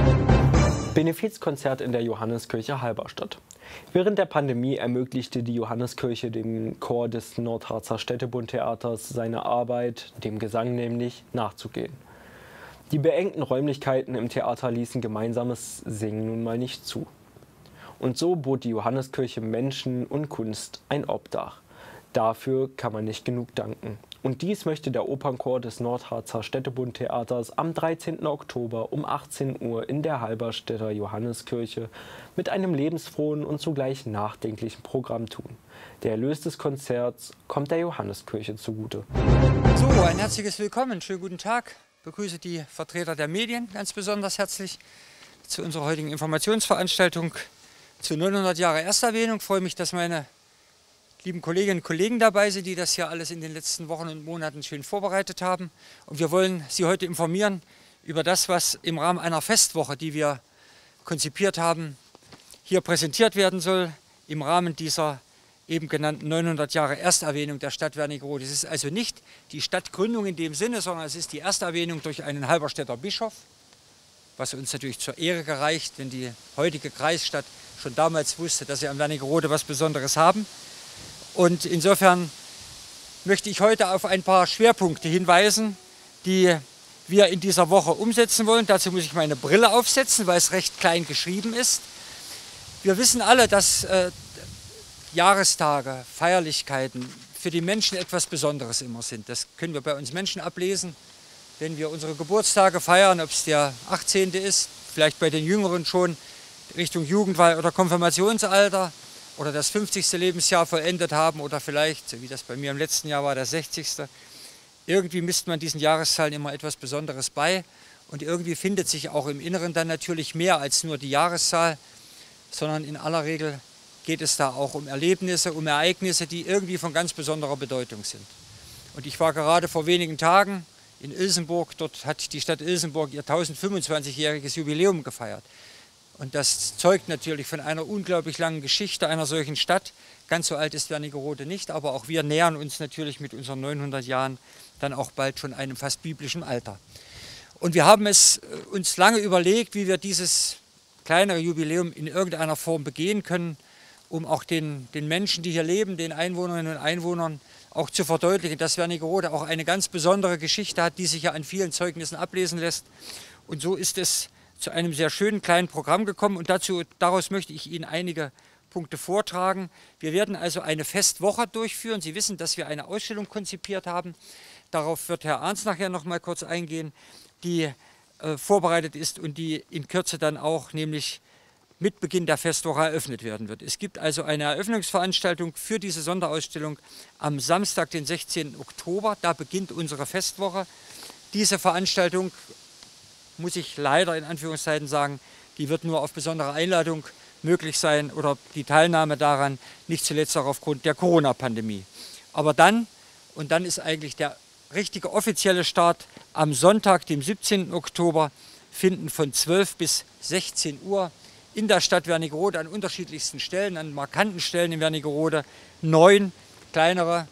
Benefizkonzert in der Johanneskirche Halberstadt. Während der Pandemie ermöglichte die Johanneskirche dem Chor des Nordharzer Städtebundtheaters seine Arbeit, dem Gesang nämlich, nachzugehen. Die beengten Räumlichkeiten im Theater ließen gemeinsames Singen nun mal nicht zu. Und so bot die Johanneskirche Menschen und Kunst ein Obdach. Dafür kann man nicht genug danken. Und dies möchte der Opernchor des Nordharzer Städtebundtheaters am dreizehnten Oktober um achtzehn Uhr in der Halberstädter Johanneskirche mit einem lebensfrohen und zugleich nachdenklichen Programm tun. Der Erlös des Konzerts kommt der Johanneskirche zugute. So, ein herzliches Willkommen, schönen guten Tag. Ich begrüße die Vertreter der Medien ganz besonders herzlich zu unserer heutigen Informationsveranstaltung zu neunhundert Jahre Ersterwähnung. Ich freue mich, dass meine lieben Kolleginnen und Kollegen dabei sind, die das hier alles in den letzten Wochen und Monaten schön vorbereitet haben. Und wir wollen Sie heute informieren über das, was im Rahmen einer Festwoche, die wir konzipiert haben, hier präsentiert werden soll, im Rahmen dieser eben genannten neunhundert Jahre Ersterwähnung der Stadt Wernigerode. Es ist also nicht die Stadtgründung in dem Sinne, sondern es ist die Ersterwähnung durch einen Halberstädter Bischof, was uns natürlich zur Ehre gereicht, wenn die heutige Kreisstadt schon damals wusste, dass sie am Wernigerode was Besonderes haben. Und insofern möchte ich heute auf ein paar Schwerpunkte hinweisen, die wir in dieser Woche umsetzen wollen. Dazu muss ich meine Brille aufsetzen, weil es recht klein geschrieben ist. Wir wissen alle, dass äh, Jahrestage, Feierlichkeiten, für die Menschen etwas Besonderes immer sind. Das können wir bei uns Menschen ablesen, wenn wir unsere Geburtstage feiern, ob es der achtzehnte ist, vielleicht bei den Jüngeren schon Richtung Jugendweihe oder Konfirmationsalter oder das fünfzigste Lebensjahr vollendet haben oder vielleicht, so wie das bei mir im letzten Jahr war, der sechzigste Irgendwie misst man diesen Jahreszahlen immer etwas Besonderes bei und irgendwie findet sich auch im Inneren dann natürlich mehr als nur die Jahreszahl, sondern in aller Regel geht es da auch um Erlebnisse, um Ereignisse, die irgendwie von ganz besonderer Bedeutung sind. Und ich war gerade vor wenigen Tagen in Ilsenburg, dort hat die Stadt Ilsenburg ihr tausendfünfundzwanzigjähriges Jubiläum gefeiert. Und das zeugt natürlich von einer unglaublich langen Geschichte einer solchen Stadt. Ganz so alt ist Wernigerode nicht, aber auch wir nähern uns natürlich mit unseren neunhundert Jahren dann auch bald schon einem fast biblischen Alter. Und wir haben es uns lange überlegt, wie wir dieses kleinere Jubiläum in irgendeiner Form begehen können, um auch den, den Menschen, die hier leben, den Einwohnerinnen und Einwohnern auch zu verdeutlichen, dass Wernigerode auch eine ganz besondere Geschichte hat, die sich ja an vielen Zeugnissen ablesen lässt. Und so ist es zu einem sehr schönen kleinen Programm gekommen und dazu, daraus möchte ich Ihnen einige Punkte vortragen. Wir werden also eine Festwoche durchführen. Sie wissen, dass wir eine Ausstellung konzipiert haben. Darauf wird Herr Arns nachher noch mal kurz eingehen, die äh, vorbereitet ist und die in Kürze dann auch, nämlich mit Beginn der Festwoche eröffnet werden wird. Es gibt also eine Eröffnungsveranstaltung für diese Sonderausstellung am Samstag, den sechzehnten Oktober. Da beginnt unsere Festwoche. Diese Veranstaltung, muss ich leider in Anführungszeichen sagen, die wird nur auf besondere Einladung möglich sein oder die Teilnahme daran, nicht zuletzt auch aufgrund der Corona-Pandemie. Aber dann, und dann ist eigentlich der richtige offizielle Start, am Sonntag, dem siebzehnten Oktober, finden von zwölf bis sechzehn Uhr in der Stadt Wernigerode an unterschiedlichsten Stellen, an markanten Stellen in Wernigerode, neun kleinere,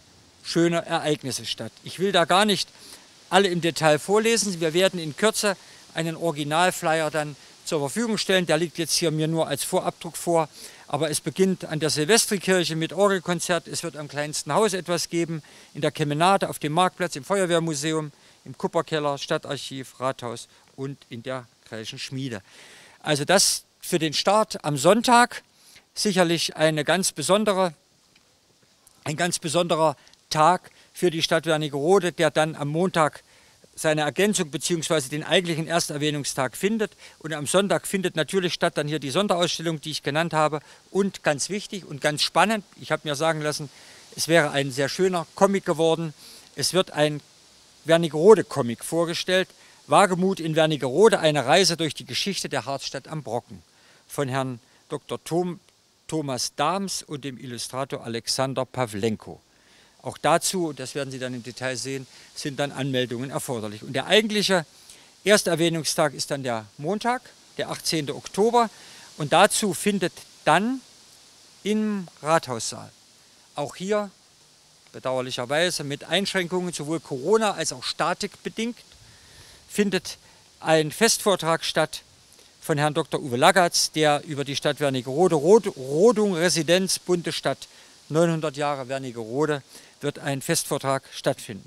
schöne Ereignisse statt. Ich will da gar nicht alle im Detail vorlesen. Wir werden in Kürze einen Originalflyer dann zur Verfügung stellen. Der liegt jetzt hier mir nur als Vorabdruck vor. Aber es beginnt an der Silvestrikirche mit Orgelkonzert. Es wird am kleinsten Haus etwas geben, in der Kemenate, auf dem Marktplatz, im Feuerwehrmuseum, im Kupperkeller, Stadtarchiv, Rathaus und in der Kreischen Schmiede. Also das für den Start am Sonntag sicherlich eine ganz besondere, ein ganz besonderer Tag für die Stadt Wernigerode, der dann am Montag seine Ergänzung bzw. den eigentlichen Ersterwähnungstag findet. Und am Sonntag findet natürlich statt dann hier die Sonderausstellung, die ich genannt habe. Und ganz wichtig und ganz spannend, ich habe mir sagen lassen, es wäre ein sehr schöner Comic geworden. Es wird ein Wernigerode-Comic vorgestellt. Wagemut in Wernigerode, eine Reise durch die Geschichte der Harzstadt am Brocken von Herrn Doktor Tom, Thomas Dahms und dem Illustrator Alexander Pawlenko. Auch dazu, das werden Sie dann im Detail sehen, sind dann Anmeldungen erforderlich. Und der eigentliche Ersterwähnungstag ist dann der Montag, der achtzehnte Oktober. Und dazu findet dann im Rathaussaal, auch hier bedauerlicherweise mit Einschränkungen, sowohl Corona als auch statikbedingt, findet ein Festvortrag statt von Herrn Doktor Uwe Lagatz, der über die Stadt Wernigerode, Rod Rodung, Residenz, bunte Stadt, neunhundert Jahre Wernigerode, wird ein Festvortrag stattfinden.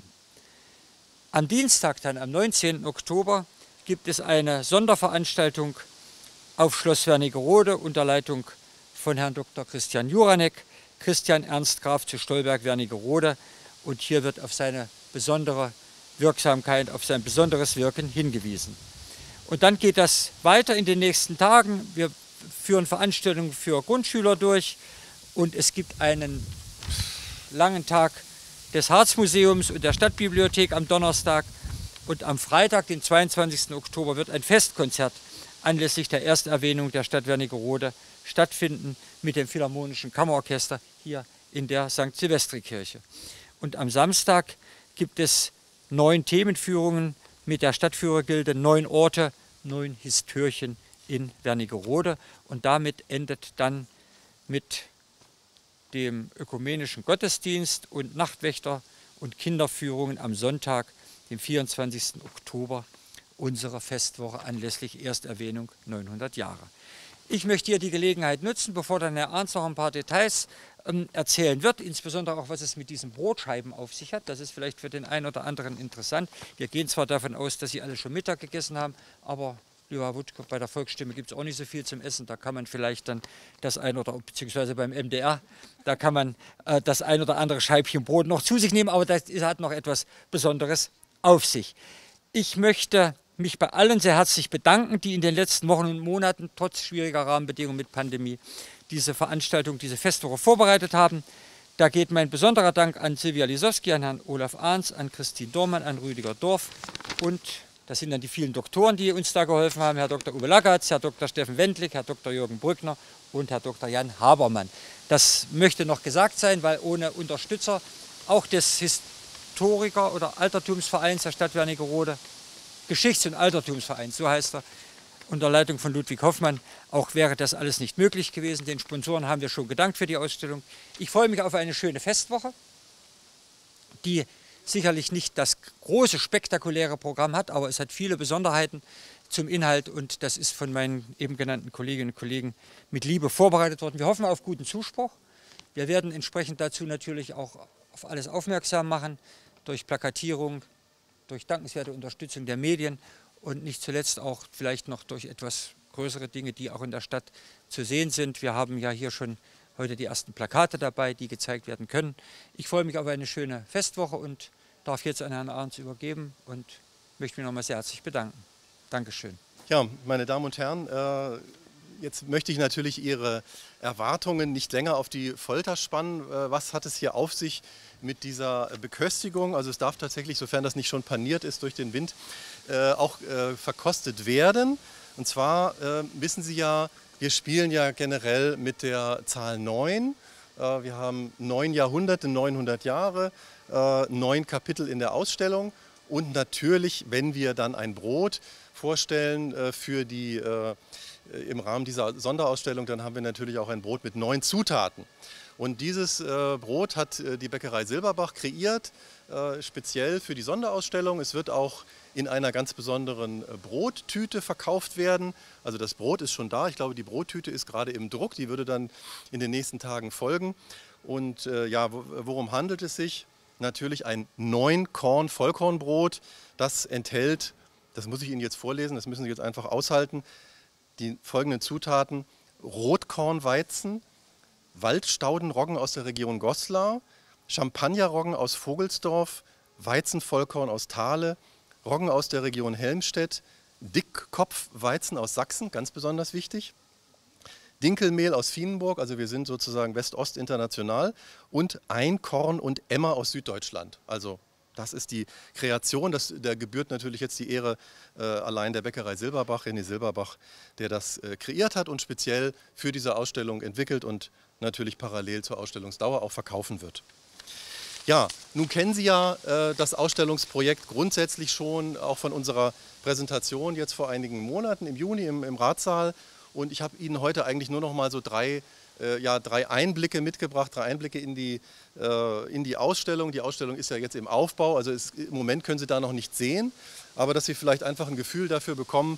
Am Dienstag, dann am neunzehnten Oktober, gibt es eine Sonderveranstaltung auf Schloss Wernigerode unter Leitung von Herrn Doktor Christian Juranek, Christian Ernst Graf zu Stolberg-Wernigerode, und hier wird auf seine besondere Wirksamkeit, auf sein besonderes Wirken hingewiesen. Und dann geht das weiter in den nächsten Tagen. Wir führen Veranstaltungen für Grundschüler durch und es gibt einen langen Tag des Harzmuseums und der Stadtbibliothek am Donnerstag. Und am Freitag, den zweiundzwanzigsten Oktober, wird ein Festkonzert anlässlich der Ersterwähnung der Stadt Wernigerode stattfinden mit dem Philharmonischen Kammerorchester hier in der Sankt Silvestri-Kirche. Und am Samstag gibt es neun Themenführungen mit der Stadtführergilde, neun Orte, neun Histörchen in Wernigerode. Und damit endet dann mit dem ökumenischen Gottesdienst und Nachtwächter- und Kinderführungen am Sonntag, dem vierundzwanzigsten Oktober, unsere Festwoche anlässlich Ersterwähnung neunhundert Jahre. Ich möchte hier die Gelegenheit nutzen, bevor dann Herr Arns noch ein paar Details ähm, erzählen wird, insbesondere auch, was es mit diesen Brotscheiben auf sich hat. Das ist vielleicht für den einen oder anderen interessant. Wir gehen zwar davon aus, dass Sie alle schon Mittag gegessen haben, aber lieber Wutko, bei der Volksstimme gibt es auch nicht so viel zum Essen. Da kann man vielleicht dann das ein oder beziehungsweise beim M D R, da kann man äh, das ein oder andere Scheibchen Brot noch zu sich nehmen, aber das hat noch etwas Besonderes auf sich. Ich möchte mich bei allen sehr herzlich bedanken, die in den letzten Wochen und Monaten trotz schwieriger Rahmenbedingungen mit Pandemie diese Veranstaltung, diese Festwoche vorbereitet haben. Da geht mein besonderer Dank an Silvia Lisowski, an Herrn Olaf Ahns, an Christine Dormann, an Rüdiger Dorf und das sind dann die vielen Doktoren, die uns da geholfen haben, Herr Doktor Uwe Laggatz, Herr Doktor Steffen Wendlik, Herr Doktor Jürgen Brückner und Herr Doktor Jan Habermann. Das möchte noch gesagt sein, weil ohne Unterstützer auch des Historiker- oder Altertumsvereins der Stadt Wernigerode, Geschichts- und Altertumsvereins, so heißt er, unter Leitung von Ludwig Hoffmann, auch wäre das alles nicht möglich gewesen. Den Sponsoren haben wir schon gedankt für die Ausstellung. Ich freue mich auf eine schöne Festwoche, die sicherlich nicht das große, spektakuläre Programm hat, aber es hat viele Besonderheiten zum Inhalt und das ist von meinen eben genannten Kolleginnen und Kollegen mit Liebe vorbereitet worden. Wir hoffen auf guten Zuspruch. Wir werden entsprechend dazu natürlich auch auf alles aufmerksam machen, durch Plakatierung, durch dankenswerte Unterstützung der Medien und nicht zuletzt auch vielleicht noch durch etwas größere Dinge, die auch in der Stadt zu sehen sind. Wir haben ja hier schon heute die ersten Plakate dabei, die gezeigt werden können. Ich freue mich auf eine schöne Festwoche und darf jetzt an Herrn Ahns übergeben und möchte mich nochmal sehr herzlich bedanken. Dankeschön. Ja, meine Damen und Herren, äh, jetzt möchte ich natürlich Ihre Erwartungen nicht länger auf die Folter spannen. Äh, was hat es hier auf sich mit dieser Beköstigung? Also es darf tatsächlich, sofern das nicht schon paniert ist durch den Wind, äh, auch äh, verkostet werden. Und zwar äh, wissen Sie ja, wir spielen ja generell mit der Zahl neun. Äh, wir haben neun Jahrhunderte, neunhundert Jahre, äh, neun Kapitel in der Ausstellung. Und natürlich, wenn wir dann ein Brot vorstellen äh, für die, äh, im Rahmen dieser Sonderausstellung, dann haben wir natürlich auch ein Brot mit neun Zutaten. Und dieses äh, Brot hat äh, die Bäckerei Silberbach kreiert, äh, speziell für die Sonderausstellung. Es wird auch in einer ganz besonderen äh, Brottüte verkauft werden. Also das Brot ist schon da. Ich glaube, die Brottüte ist gerade im Druck. Die würde dann in den nächsten Tagen folgen. Und äh, ja, worum handelt es sich? Natürlich ein neun-Korn-Vollkornbrot. Das enthält, das muss ich Ihnen jetzt vorlesen, das müssen Sie jetzt einfach aushalten, die folgenden Zutaten: Rotkornweizen, Waldstaudenroggen aus der Region Goslar, Champagnerroggen aus Vogelsdorf, Weizenvollkorn aus Thale, Roggen aus der Region Helmstedt, Dickkopfweizen aus Sachsen, ganz besonders wichtig, Dinkelmehl aus Vienenburg, also wir sind sozusagen West-Ost international, und Einkorn und Emmer aus Süddeutschland. Also das ist die Kreation, das, da gebührt natürlich jetzt die Ehre äh, allein der Bäckerei Silberbach, René Silberbach, der das äh, kreiert hat und speziell für diese Ausstellung entwickelt und natürlich parallel zur Ausstellungsdauer auch verkaufen wird. Ja, nun kennen Sie ja äh, das Ausstellungsprojekt grundsätzlich schon, auch von unserer Präsentation jetzt vor einigen Monaten im Juni im, im Ratssaal. Und ich habe Ihnen heute eigentlich nur noch mal so drei, äh, ja, drei Einblicke mitgebracht, drei Einblicke in die, äh, in die Ausstellung. Die Ausstellung ist ja jetzt im Aufbau, also ist, im Moment können Sie da noch nicht sehen, aber dass Sie vielleicht einfach ein Gefühl dafür bekommen,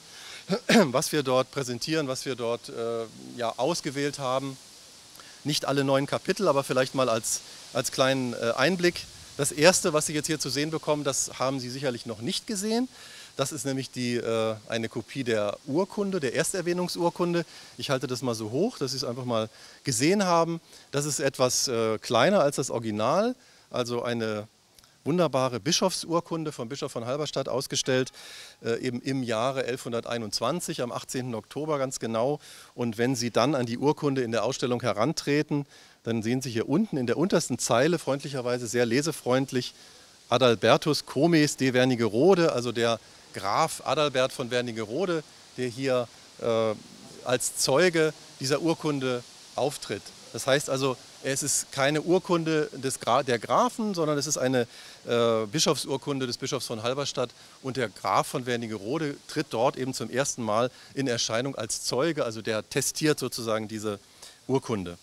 was wir dort präsentieren, was wir dort äh, ja, ausgewählt haben. Nicht alle neun Kapitel, aber vielleicht mal als, als kleinen äh, Einblick. Das erste, was Sie jetzt hier zu sehen bekommen, das haben Sie sicherlich noch nicht gesehen. Das ist nämlich die, äh, eine Kopie der Urkunde, der Ersterwähnungsurkunde. Ich halte das mal so hoch, dass Sie es einfach mal gesehen haben. Das ist etwas äh, kleiner als das Original, also eine wunderbare Bischofsurkunde vom Bischof von Halberstadt ausgestellt, äh, eben im Jahre elfhunderteinundzwanzig, am achtzehnten Oktober ganz genau. Und wenn Sie dann an die Urkunde in der Ausstellung herantreten, dann sehen Sie hier unten in der untersten Zeile, freundlicherweise sehr lesefreundlich, Adalbertus Comes de Wernigerode, also der Graf Adalbert von Wernigerode, der hier äh, als Zeuge dieser Urkunde auftritt. Das heißt also, es ist keine Urkunde des Gra der Grafen, sondern es ist eine äh, Bischofsurkunde des Bischofs von Halberstadt und der Graf von Wernigerode tritt dort eben zum ersten Mal in Erscheinung als Zeuge, also der testiert sozusagen diese Urkunde.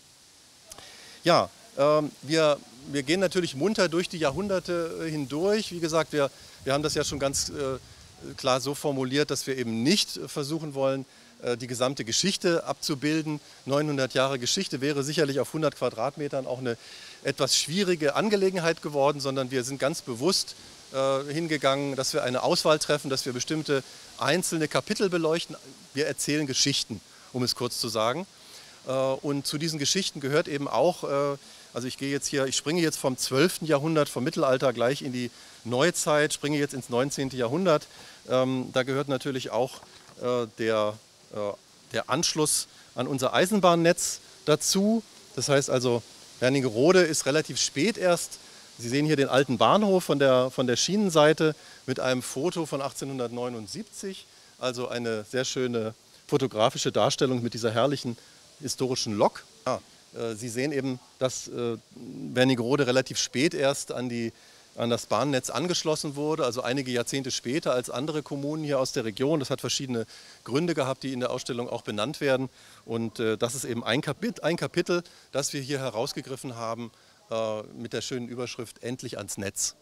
Ja, ähm, wir, wir gehen natürlich munter durch die Jahrhunderte hindurch. Wie gesagt, wir, wir haben das ja schon ganz äh, klar so formuliert, dass wir eben nicht versuchen wollen, die gesamte Geschichte abzubilden. neunhundert Jahre Geschichte wäre sicherlich auf hundert Quadratmetern auch eine etwas schwierige Angelegenheit geworden, sondern wir sind ganz bewusst äh, hingegangen, dass wir eine Auswahl treffen, dass wir bestimmte einzelne Kapitel beleuchten. Wir erzählen Geschichten, um es kurz zu sagen. Äh, und zu diesen Geschichten gehört eben auch, äh, also ich gehe jetzt hier, ich springe jetzt vom zwölften Jahrhundert, vom Mittelalter gleich in die Neuzeit, springe jetzt ins neunzehnten Jahrhundert. Ähm, da gehört natürlich auch äh, der, äh, der Anschluss an unser Eisenbahnnetz dazu. Das heißt also, Wernigerode ist relativ spät erst. Sie sehen hier den alten Bahnhof von der, von der Schienenseite mit einem Foto von achtzehnhundertneunundsiebzig. Also eine sehr schöne fotografische Darstellung mit dieser herrlichen historischen Lok. Ja, äh, Sie sehen eben, dass äh, Wernigerode relativ spät erst an, die, an das Bahnnetz angeschlossen wurde, also einige Jahrzehnte später als andere Kommunen hier aus der Region. Das hat verschiedene Gründe gehabt, die in der Ausstellung auch benannt werden. Und äh, das ist eben ein Kapitel, ein Kapitel, das wir hier herausgegriffen haben äh, mit der schönen Überschrift Endlich ans Netz.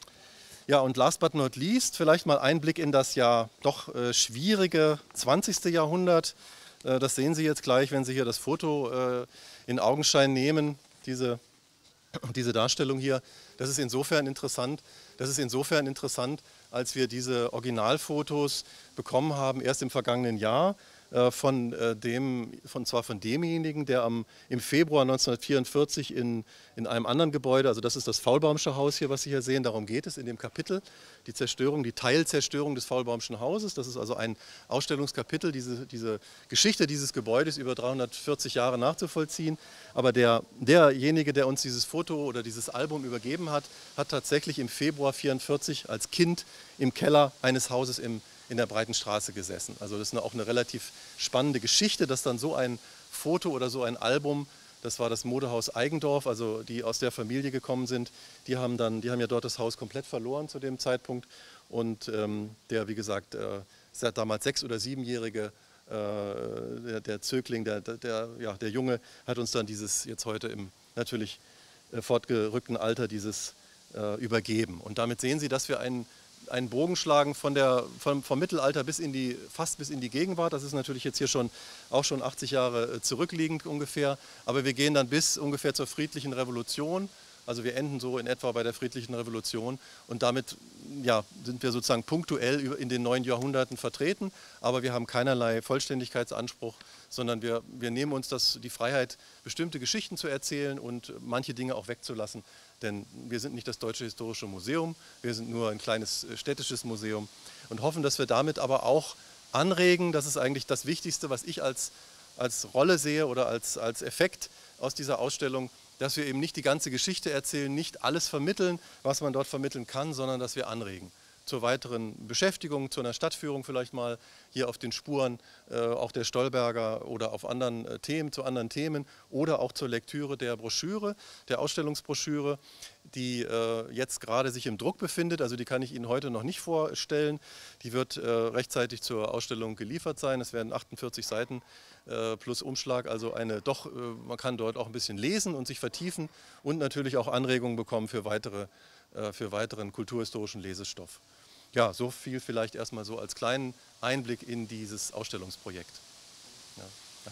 Ja, und last but not least, vielleicht mal ein Blick in das ja doch äh, schwierige zwanzigste Jahrhundert. Äh, das sehen Sie jetzt gleich, wenn Sie hier das Foto äh, in Augenschein nehmen, diese, diese Darstellung hier. Das ist insofern interessant, das ist insofern interessant, als wir diese Originalfotos bekommen haben, erst im vergangenen Jahr, äh, von, äh, dem, von, zwar von demjenigen, der am, im Februar neunzehnhundertvierundvierzig in, in einem anderen Gebäude, also das ist das Faulbaumsche Haus hier, was Sie hier sehen, darum geht es in dem Kapitel, die Zerstörung, die Teilzerstörung des Faulbaumschen Hauses. Das ist also ein Ausstellungskapitel, diese, diese Geschichte dieses Gebäudes über dreihundertvierzig Jahre nachzuvollziehen. Aber der, derjenige, der uns dieses Foto oder dieses Album übergeben hat, hat tatsächlich im Februar neunzehnhundertvierundvierzig als Kind im Keller eines Hauses im, in der Breitenstraße gesessen. Also das ist eine, auch eine relativ spannende Geschichte, dass dann so ein Foto oder so ein Album, das war das Modehaus Eigendorf, also die aus der Familie gekommen sind, die haben, dann, die haben ja dort das Haus komplett verloren zu dem Zeitpunkt. Und ähm, der, wie gesagt, äh, damals sechs- oder siebenjährige äh, der, der Zögling, der, der, ja, der Junge, hat uns dann dieses jetzt heute im natürlich äh, fortgerückten Alter dieses äh, übergeben. Und damit sehen Sie, dass wir einen, einen Bogen schlagen von der, vom, vom Mittelalter bis in die, fast bis in die Gegenwart. Das ist natürlich jetzt hier schon, auch schon achtzig Jahre zurückliegend ungefähr. Aber wir gehen dann bis ungefähr zur friedlichen Revolution. Also wir enden so in etwa bei der friedlichen Revolution und damit ja, sind wir sozusagen punktuell in den neuen Jahrhunderten vertreten, aber wir haben keinerlei Vollständigkeitsanspruch, sondern wir, wir nehmen uns das, die Freiheit, bestimmte Geschichten zu erzählen und manche Dinge auch wegzulassen, denn wir sind nicht das Deutsche Historische Museum, wir sind nur ein kleines städtisches Museum und hoffen, dass wir damit aber auch anregen, das ist eigentlich das Wichtigste, was ich als, als Rolle sehe oder als, als Effekt aus dieser Ausstellung, dass wir eben nicht die ganze Geschichte erzählen, nicht alles vermitteln, was man dort vermitteln kann, sondern dass wir anregen zur weiteren Beschäftigung, zu einer Stadtführung vielleicht mal hier auf den Spuren äh, auch der Stolberger oder auf anderen äh, Themen, zu anderen Themen oder auch zur Lektüre der Broschüre, der Ausstellungsbroschüre, die äh, jetzt gerade sich im Druck befindet. Also die kann ich Ihnen heute noch nicht vorstellen. Die wird äh, rechtzeitig zur Ausstellung geliefert sein. Es werden achtundvierzig Seiten äh, plus Umschlag, also eine doch, äh, man kann dort auch ein bisschen lesen und sich vertiefen und natürlich auch Anregungen bekommen für, weitere, äh, für weiteren kulturhistorischen Lesestoff. Ja, so viel vielleicht erstmal so als kleinen Einblick in dieses Ausstellungsprojekt. Ja,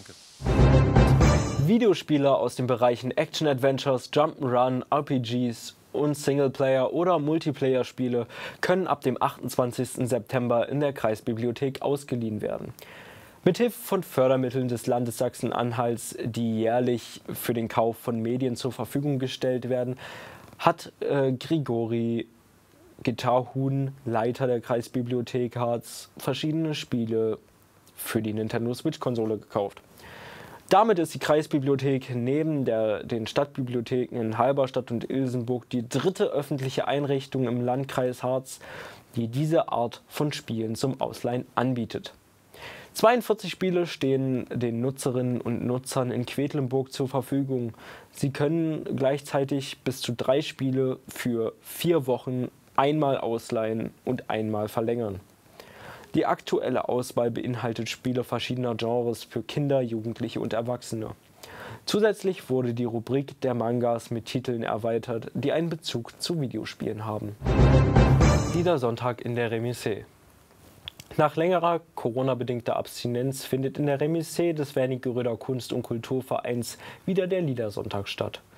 danke. Videospiele aus den Bereichen Action Adventures, Jump'n'Run, R P Gs und Singleplayer- oder Multiplayer-Spiele können ab dem achtundzwanzigsten September in der Kreisbibliothek ausgeliehen werden. Mithilfe von Fördermitteln des Landes Sachsen-Anhalts, die jährlich für den Kauf von Medien zur Verfügung gestellt werden, hat äh, Grigori Gitarhuhn, Leiter der Kreisbibliothek Harz, verschiedene Spiele für die Nintendo Switch-Konsole gekauft. Damit ist die Kreisbibliothek neben der, den Stadtbibliotheken in Halberstadt und Ilsenburg die dritte öffentliche Einrichtung im Landkreis Harz, die diese Art von Spielen zum Ausleihen anbietet. zweiundvierzig Spiele stehen den Nutzerinnen und Nutzern in Quedlinburg zur Verfügung. Sie können gleichzeitig bis zu drei Spiele für vier Wochen einmal ausleihen und einmal verlängern. Die aktuelle Auswahl beinhaltet Spiele verschiedener Genres für Kinder, Jugendliche und Erwachsene. Zusätzlich wurde die Rubrik der Mangas mit Titeln erweitert, die einen Bezug zu Videospielen haben. Liedersonntag in der Remisee. Nach längerer Corona-bedingter Abstinenz findet in der Remisee des Wernigeröder Kunst- und Kulturvereins wieder der Liedersonntag statt.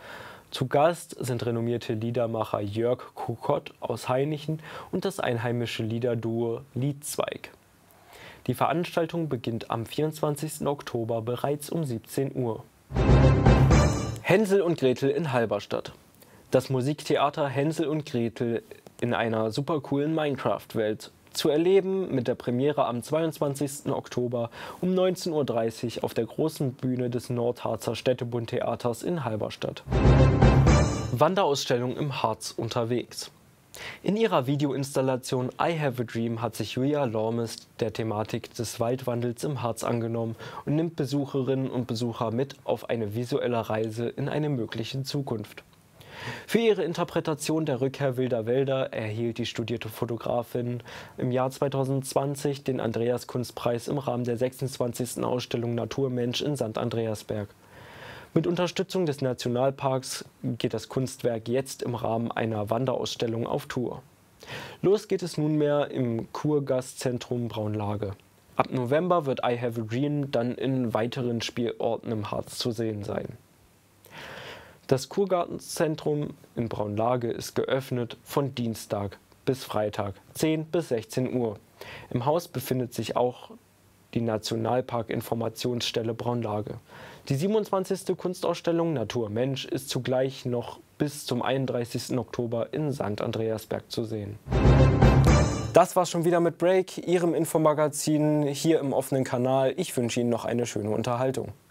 Zu Gast sind renommierte Liedermacher Jörg Kokott aus Hainichen und das einheimische Liederduo Liedzweig. Die Veranstaltung beginnt am vierundzwanzigsten Oktober bereits um siebzehn Uhr. Hänsel und Gretel in Halberstadt. Das Musiktheater Hänsel und Gretel in einer supercoolen Minecraft-Welt. Zu erleben mit der Premiere am zweiundzwanzigsten Oktober um neunzehn Uhr dreißig auf der großen Bühne des Nordharzer Städtebund-Theaters in Halberstadt. Wanderausstellung im Harz unterwegs. In ihrer Videoinstallation I Have a Dream hat sich Julia Lormes der Thematik des Waldwandels im Harz angenommen und nimmt Besucherinnen und Besucher mit auf eine visuelle Reise in eine mögliche Zukunft. Für ihre Interpretation der Rückkehr wilder Wälder erhielt die studierte Fotografin im Jahr zweitausendzwanzig den Andreas-Kunstpreis im Rahmen der sechsundzwanzigsten Ausstellung Naturmensch in Sankt Andreasberg. Mit Unterstützung des Nationalparks geht das Kunstwerk jetzt im Rahmen einer Wanderausstellung auf Tour. Los geht es nunmehr im Kurgastzentrum Braunlage. Ab November wird I Have a Dream dann in weiteren Spielorten im Harz zu sehen sein. Das Kurgartenzentrum in Braunlage ist geöffnet von Dienstag bis Freitag, zehn bis sechzehn Uhr. Im Haus befindet sich auch die Nationalpark-Informationsstelle Braunlage. Die siebenundzwanzigste Kunstausstellung Naturmensch ist zugleich noch bis zum einunddreißigsten Oktober in Sankt Andreasberg zu sehen. Das war's schon wieder mit Break, Ihrem Infomagazin hier im offenen Kanal. Ich wünsche Ihnen noch eine schöne Unterhaltung.